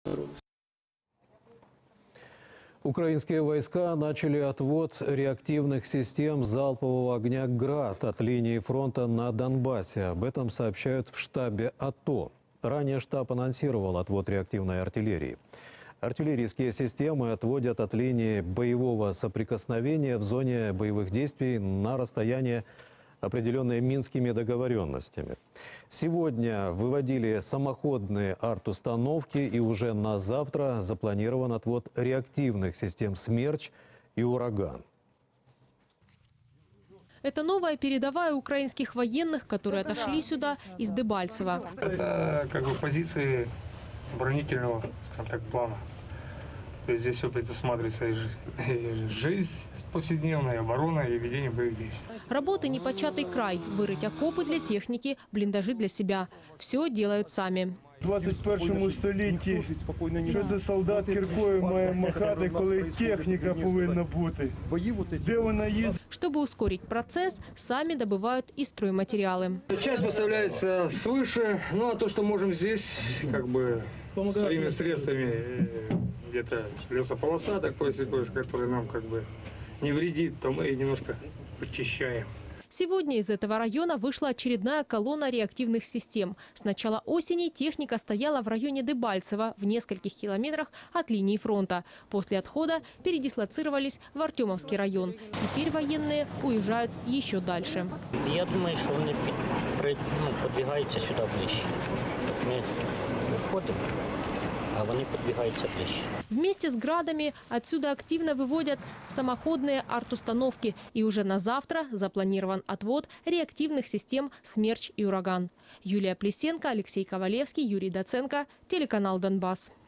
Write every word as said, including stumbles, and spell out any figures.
Украинские войска начали отвод реактивных систем залпового огня «Град» от линии фронта на Донбассе. Об этом сообщают в штабе АТО. Ранее штаб анонсировал отвод реактивной артиллерии. Артиллерийские системы отводят от линии боевого соприкосновения в зоне боевых действий на расстояние, определенные минскими договоренностями. Сегодня выводили самоходные арт-установки, и уже на завтра запланирован отвод реактивных систем «Смерч» и «Ураган». Это новая передовая украинских военных, которые отошли сюда из Дебальцева. Это как бы позиции оборонительного, скажем так, плана. То есть здесь все предусматривается и жизнь повседневная, оборона и ведение боевых действий. Работы непочатый край. Вырыть окопы для техники, блиндажи для себя. Все делают сами. В двадцять першому столітті, що за солдат кіркою має махати, коли техніка повинна бути? Де вона є? Чтобы ускорить процесс, сами добывают и стройматериалы. Часть поставляется свыше, ну а то, что можем здесь, как бы своими средствами, где-то лесополоса такой, который нам как бы не вредит, то мы немножко подчищаем. Сегодня из этого района вышла очередная колонна реактивных систем. С начала осени техника стояла в районе Дебальцева, в нескольких километрах от линии фронта. После отхода передислоцировались в Артемовский район. Теперь военные уезжают еще дальше. Я думаю, что они подвигаются сюда ближе. Мы уходим, а они подвигаются ближе. Вместе с «Градами» отсюда активно выводят самоходные арт-установки. И уже на завтра запланирован отвод реактивных систем «Смерч» и «Ураган». Юлия Плесенко, Алексей Ковалевский, Юрий Доценко, телеканал «Донбасс».